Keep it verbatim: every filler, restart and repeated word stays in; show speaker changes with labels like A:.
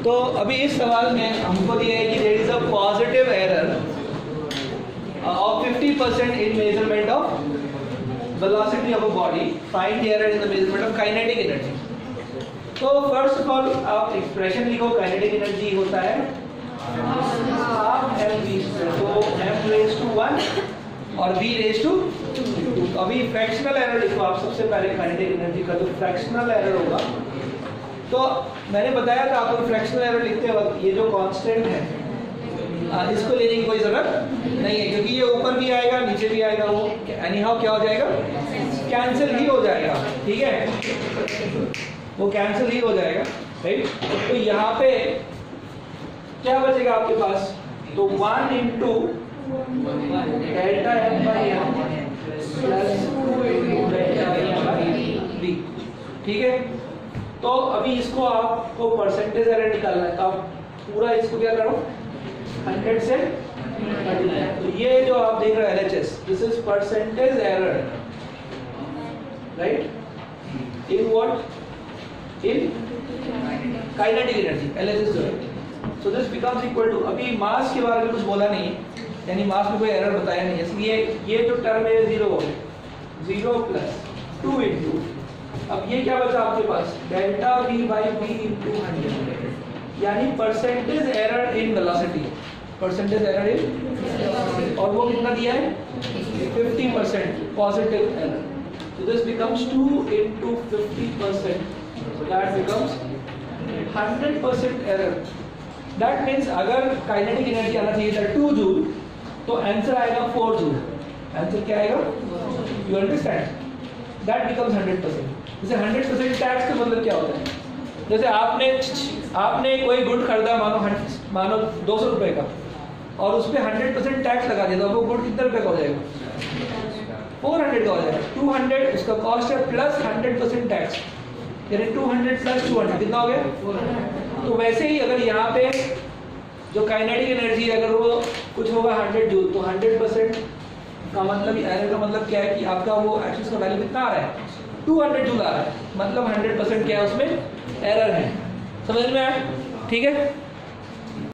A: तो अभी इस सवाल में हमको दिया है कि there is a positive error of fifty percent in measurement of velocity of a body, find the error in the measurement of kinetic energy. तो फर्स्ट ऑफ ऑल आप एक्सप्रेशन लिखो, काइनेटिक एनर्जी होता है हाफ एम वी स्क्वायर, तो m raise to one और v raise to two. अभी fractional error लिखो आप सबसे पहले काइनेटिक एनर्जी का, तो फ्रैक्शनल एरर होगा। तो मैंने बताया था आपको फ्रैक्शनल एरर लिखते वक्त ये जो कांस्टेंट है आ, इसको लेने की कोई जरूरत नहीं है, क्योंकि ये ऊपर भी आएगा नीचे भी आएगा, वो एनी हाउ क्या हो जाएगा, कैंसिल ही हो जाएगा। ठीक है, वो कैंसिल ही हो जाएगा, राइट। तो यहाँ पे क्या बचेगा आपके पास, तो one into delta M by M plus two into delta M by B. ठीक है, तो अभी इसको आपको परसेंटेज एरर निकालना है। अब पूरा इसको क्या करो, हंड्रेड से मल्टीप्लाई। तो ये जो आप देख रहे हो L H S, this is percentage error, right, in what, in kinetic energy, L H S जो है। So this becomes equal to, अभी मास के बारे में कुछ बोला नहीं है, यानी मास में कोई एरर बताया नहीं है, इसलिए ये जो टर्म है जीरो हो गया, जीरो प्लस टू इंटू, अब ये क्या बचा आपके पास, delta v by B into hundred, यानी percentage error in velocity, percentage error in, और वो कितना दिया है, fifty percent positive error. So this becomes two into fifty percent. So that becomes one hundred percent error. That means अगर kinetic energy आना चाहिए था टू जूल, तो आंसर आएगा फोर जूल। आंसर क्या आएगा, you understand? That becomes one hundred percent. जैसे one hundred percent tax का मतलब क्या होता है, जैसे आपने आपने कोई गुड खरीदा, मानो मानो दो सौ रुपए का, और उस पर हंड्रेड परसेंट टैक्स लगा दिया, तो वो गुड कितने रुपए का हो जाएगा, फोर हंड्रेड का हो जाएगा। टू हंड्रेड उसका कॉस्ट है प्लस हंड्रेड परसेंट टैक्स, यानी two hundred plus two hundred कितना हो गया। तो वैसे ही अगर यहाँ पे जो काइनेटिक एनर्जी अगर वो कुछ होगा हंड्रेड जूल, तो हंड्रेड परसेंट का मतलब एरर का मतलब क्या है कि आपका वो एक्सिस का वैल्यू कितना आ रहा है, टू हंड्रेड जूल आ रहा है, मतलब हंड्रेड परसेंट क्या है उसमें एरर है। समझ में आया, ठीक है।